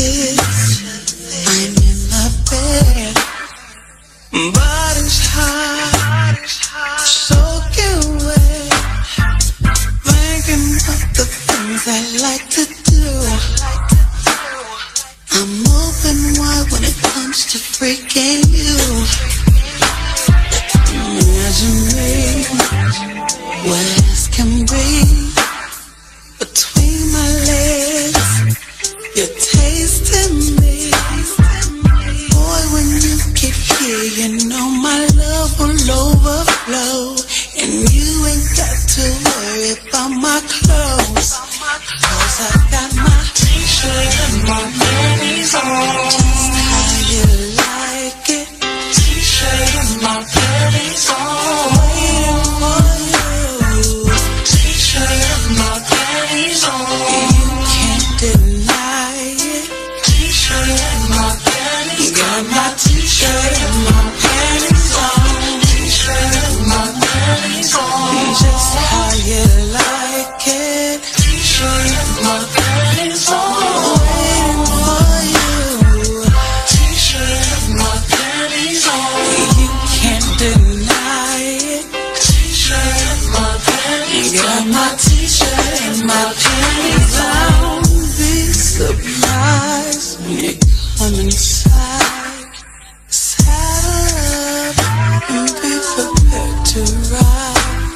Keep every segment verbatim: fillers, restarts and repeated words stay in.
this. I'm in my bed, body's hot, soaking wet, thinking of the things I like to do. I'm open wide when it comes to freaking you. Imagine me, wet as can be, between my legs, you're tasting me. Boy, when you get here, you know my love will overflow, and you ain't got to worry about my clothes, 'cause I got my t-shirt and my panties on. Just how you like it. T-shirt and my panties on. Waiting for you. T-shirt and my panties on. You can't deny it. T-shirt and my panties on. Got my t-shirt and my panties on. T-shirt and my panties on. Just how you like it. T-shirt and my panties on. Waiting for you. T-shirt and my panties on. You can't deny it. T-shirt and my panties on. Got my t-shirt and my panties on. Be surprised when you come inside. Saddle up and be prepared to ride.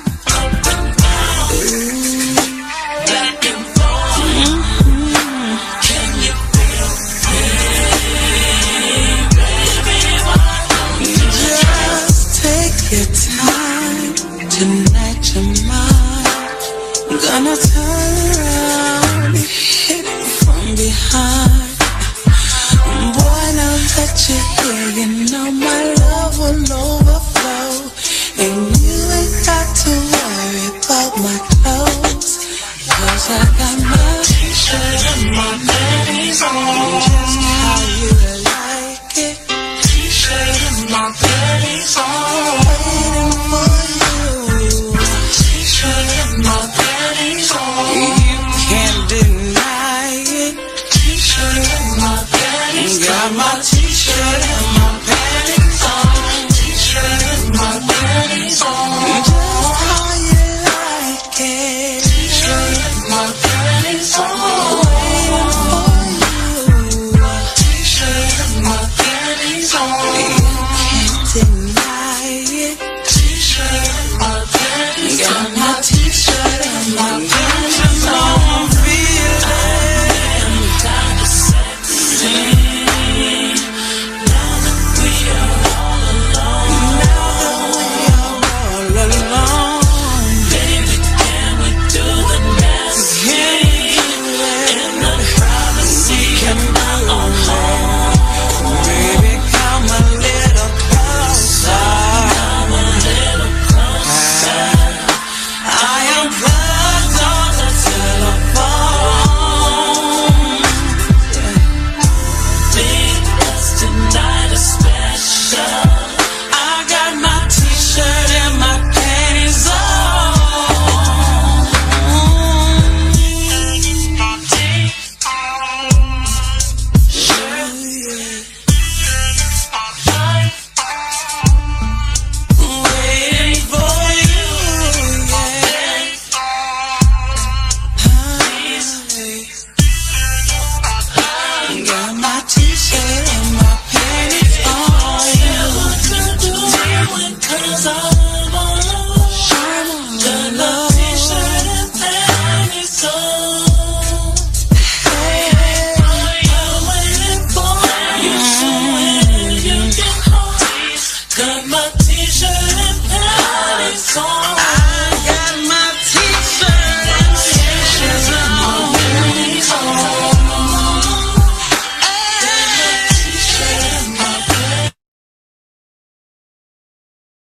Tonight you're mine. I'm gonna turn around and hit it from behind. Boy, now that you're here, you know my love will overflow, and you ain't got to worry about my clothes, 'cause I got my t-shirt and my panties on. Just how you like it. T-shirt and my panties on. Waiting for you. T-shirt and my panties on. You can't deny it. T-shirt and my panties on. Got my t-shirt and my panties on. T-shirt and my panties on. Just how you like it. T-shirt and my panties on. Waiting for you. T-shirt and my panties on. You can't deny it. T-shirt and my panties on. Got my t-shirt and my panties on. Feel it. I'm down to sexy. Now that we are all alone. Now that we are all alone. Baby, can we do the nasty? In the privacy of my own home. Baby, come a little closer. Come a little closer. I am plugged on the telephone. Make us tonight a special. I got my t-shirt and my panties on. Sure, yeah. Waiting for you, yeah. Hi. Got my t-shirt and my panties on. Cause I'm on the love. T-shirt and panties on. Hey, I'm waiting for you, so when you get home, got my t-shirt and panties on.